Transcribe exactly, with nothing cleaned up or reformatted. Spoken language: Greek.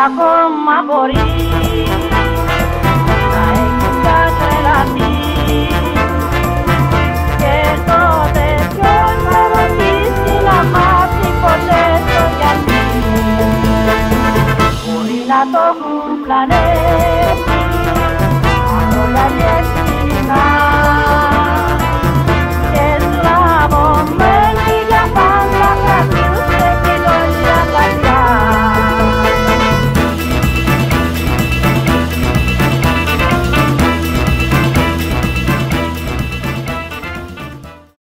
ακόμα μπορεί να έχεις κατρελαθεί. Και τότε ποιος θα ρωτήσει να μάθει ποτέ το γιατί. Μπορεί να το έχουν πλανέ